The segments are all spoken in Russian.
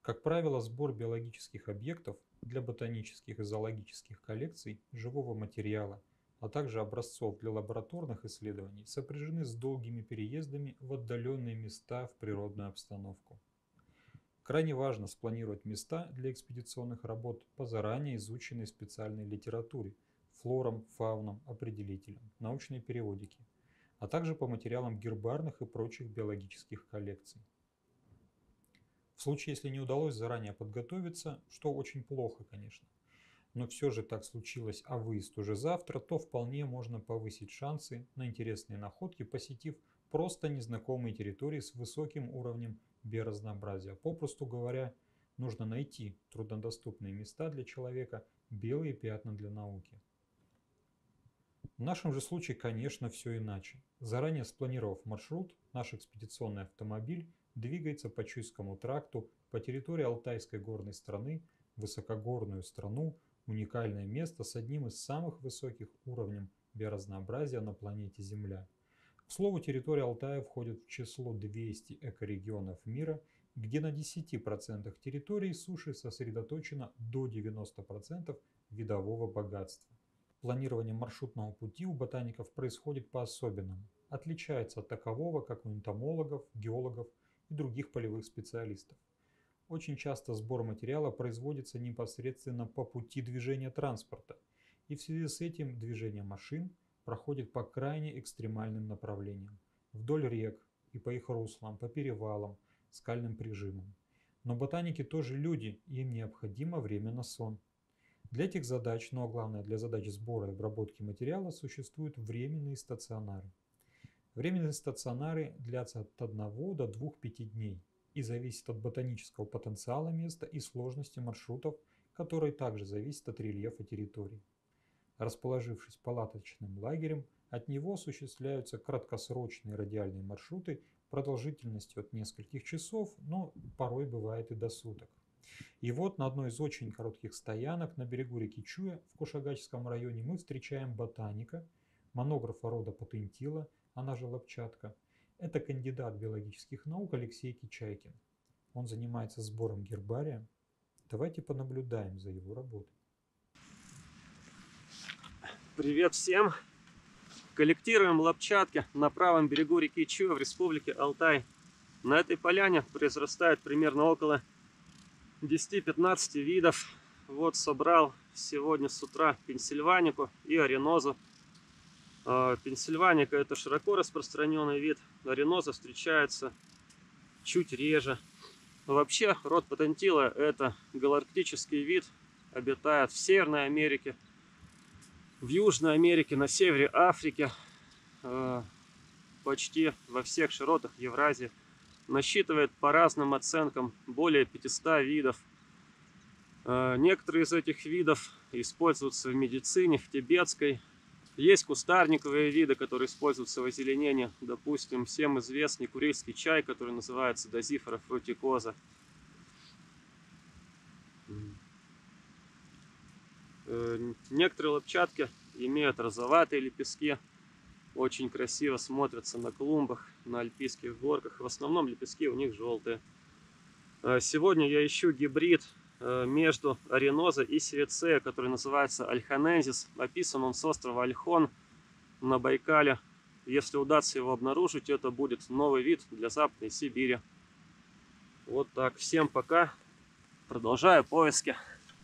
Как правило, сбор биологических объектов для ботанических и зоологических коллекций живого материала, а также образцов для лабораторных исследований сопряжены с долгими переездами в отдаленные места в природную обстановку. Крайне важно спланировать места для экспедиционных работ по заранее изученной специальной литературе, флорам, фаунам, определителям, научной периодике, а также по материалам гербарных и прочих биологических коллекций. В случае, если не удалось заранее подготовиться, что очень плохо, конечно, но все же так случилось, а выезд уже завтра, то вполне можно повысить шансы на интересные находки, посетив просто незнакомые территории с высоким уровнем биоразнообразия. Попросту говоря, нужно найти труднодоступные места для человека, белые пятна для науки. В нашем же случае, конечно, все иначе. Заранее спланировав маршрут, наш экспедиционный автомобиль двигается по Чуйскому тракту по территории Алтайской горной страны, высокогорную страну, уникальное место с одним из самых высоких уровней биоразнообразия на планете Земля. К слову, территория Алтая входит в число 200 экорегионов мира, где на 10% территории суши сосредоточено до 90% видового богатства. Планирование маршрутного пути у ботаников происходит по-особенному, отличается от такового, как у энтомологов, геологов и других полевых специалистов. Очень часто сбор материала производится непосредственно по пути движения транспорта, и в связи с этим движение машин проходит по крайне экстремальным направлениям, вдоль рек и по их руслам, по перевалам, скальным прижимам. Но ботаники тоже люди, и им необходимо время на сон. Для этих задач, ну а главное для задач сбора и обработки материала, существуют временные стационары. Временные стационары длятся от 1 до 2-5 дней и зависят от ботанического потенциала места и сложности маршрутов, которые также зависят от рельефа территории. Расположившись палаточным лагерем, от него осуществляются краткосрочные радиальные маршруты продолжительностью от нескольких часов, но порой бывает и до суток. И вот на одной из очень коротких стоянок на берегу реки Чуя в Кушагачском районе мы встречаем ботаника, монографа рода Патентила, она же Лапчатка. Это кандидат биологических наук Алексей Кичайкин. Он занимается сбором гербария. Давайте понаблюдаем за его работой. Привет всем! Коллектируем лапчатки на правом берегу реки Чуя в республике Алтай. На этой поляне произрастает примерно около 10-15 видов. Вот собрал сегодня с утра пенсильванику и аренозу. Пенсильваника — это широко распространенный вид, ареноза встречается чуть реже. Вообще род Патентила — это галарктический вид, обитает в Северной Америке, в Южной Америке, на севере Африки, почти во всех широтах Евразии. Насчитывает по разным оценкам более 500 видов. Некоторые из этих видов используются в медицине, в тибетской. Есть кустарниковые виды, которые используются в озеленении. Допустим, всем известный курильский чай, который называется Дозифора фрутикоза. Некоторые лапчатки имеют розоватые лепестки, очень красиво смотрятся на клумбах, на альпийских горках. В основном лепестки у них желтые. Сегодня я ищу гибрид между ареноза и сирицея, который называется альханензис. Описан он с острова Ольхон на Байкале. Если удастся его обнаружить, это будет новый вид для Западной Сибири. Вот так. Всем пока. Продолжаю поиски.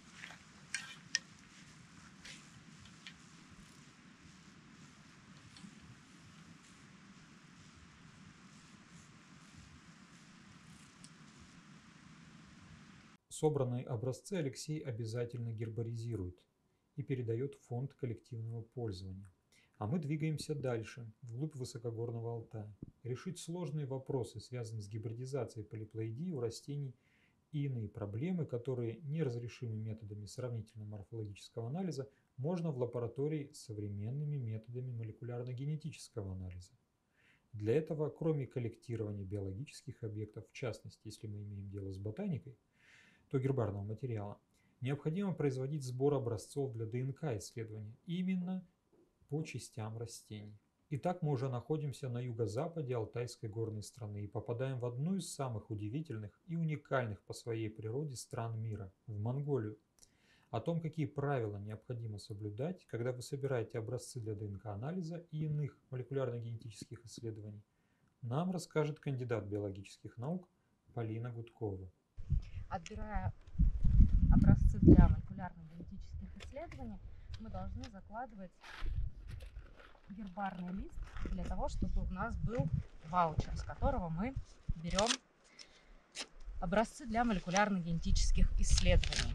Собранные образцы Алексей обязательно гербаризирует и передает в фонд коллективного пользования. А мы двигаемся дальше, вглубь высокогорного Алтая. Решить сложные вопросы, связанные с гибридизацией полиплоидии у растений и иные проблемы, которые неразрешимы методами сравнительно-морфологического анализа, можно в лаборатории с современными методами молекулярно-генетического анализа. Для этого, кроме коллектирования биологических объектов, в частности, если мы имеем дело с ботаникой, то гербарного материала, необходимо производить сбор образцов для ДНК исследования именно по частям растений. Итак, мы уже находимся на юго-западе Алтайской горной страны и попадаем в одну из самых удивительных и уникальных по своей природе стран мира – в Монголию. О том, какие правила необходимо соблюдать, когда вы собираете образцы для ДНК-анализа и иных молекулярно-генетических исследований, нам расскажет кандидат биологических наук Полина Гудкова. Отбирая образцы для молекулярно-генетических исследований, мы должны закладывать гербарный лист для того, чтобы у нас был ваучер, с которого мы берем образцы для молекулярно-генетических исследований.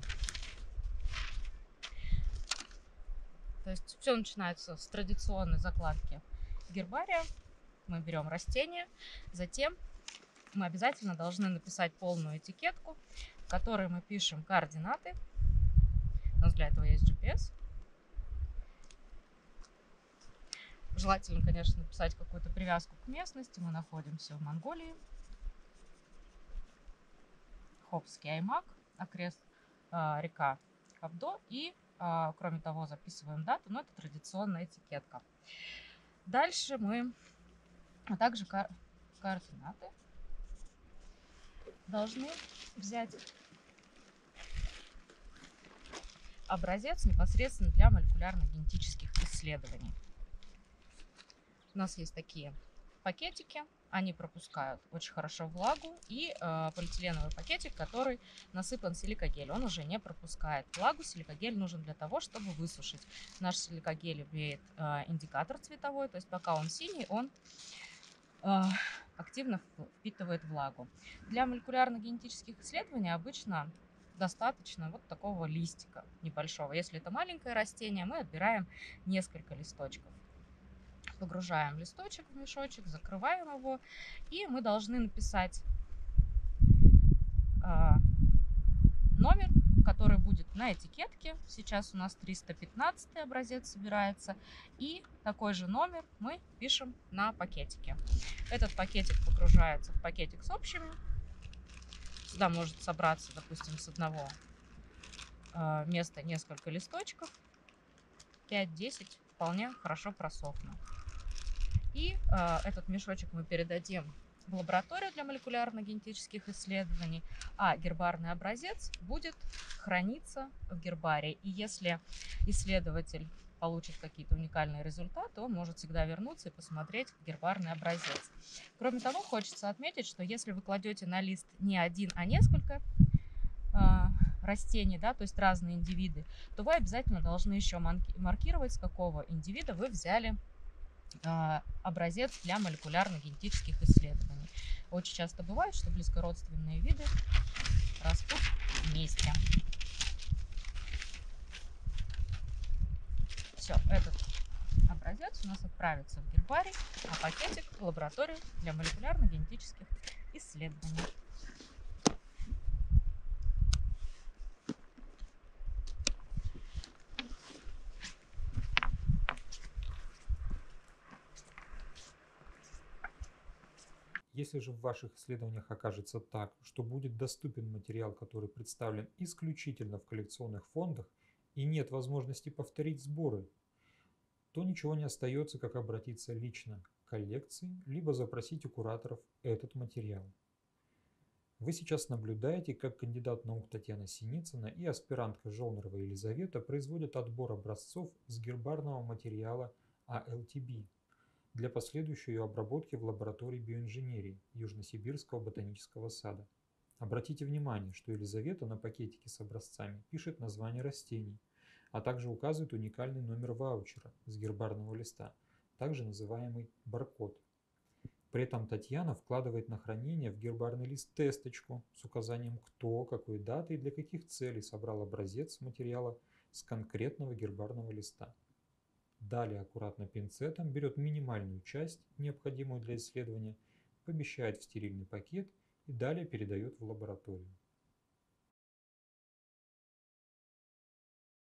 То есть все начинается с традиционной закладки гербария. Мы берем растение, затем мы обязательно должны написать полную этикетку, в которой мы пишем координаты. У нас для этого есть GPS. Желательно, конечно, написать какую-то привязку к местности. Мы находимся в Монголии. Хопский аймак, окрест река Кабдо. И, кроме того, записываем дату, но это традиционная этикетка. Дальше мы, а также координаты, должны взять образец непосредственно для молекулярно-генетических исследований. У нас есть такие пакетики, они пропускают очень хорошо влагу, и полиэтиленовый пакетик, который насыпан силикагель, он уже не пропускает влагу. Силикагель нужен для того, чтобы высушить. Наш силикагель имеет индикатор цветовой, то есть пока он синий, он активно впитывает влагу. Для молекулярно-генетических исследований обычно достаточно вот такого листика небольшого. Если это маленькое растение, мы отбираем несколько листочков. Погружаем листочек в мешочек, закрываем его, и мы должны написать номер, который будет на этикетке. Сейчас у нас 315 образец собирается, и такой же номер мы пишем на пакетике. Этот пакетик погружается в пакетик с общими. Сюда может собраться, допустим, с одного места несколько листочков, 5-10 вполне хорошо просохнут. И этот мешочек мы передадим в лабораторию для молекулярно-генетических исследований, а гербарный образец будет храниться в гербарии. И если исследователь получит какие-то уникальные результаты, он может всегда вернуться и посмотреть гербарный образец. Кроме того, хочется отметить, что если вы кладете на лист не один, а несколько растений, да, то есть разные индивиды, то вы обязательно должны еще маркировать, с какого индивида вы взяли образец для молекулярно-генетических исследований. Очень часто бывает, что близкородственные виды растут вместе. Все, этот образец у нас отправится в гербарий, а пакетик в лабораторию для молекулярно-генетических исследований. Если же в ваших исследованиях окажется так, что будет доступен материал, который представлен исключительно в коллекционных фондах и нет возможности повторить сборы, то ничего не остается, как обратиться лично к коллекции, либо запросить у кураторов этот материал. Вы сейчас наблюдаете, как кандидат наук Татьяна Синицына и аспирантка Жолнерова Елизавета производят отбор образцов с гербарного материала ALTB для последующей ее обработки в лаборатории биоинженерии Южно-Сибирского ботанического сада. Обратите внимание, что Елизавета на пакетике с образцами пишет название растений, а также указывает уникальный номер ваучера с гербарного листа, также называемый баркод. При этом Татьяна вкладывает на хранение в гербарный лист тесточку с указанием, кто, какой датой и для каких целей собрал образец материала с конкретного гербарного листа. Далее аккуратно пинцетом берет минимальную часть, необходимую для исследования, помещает в стерильный пакет и далее передает в лабораторию.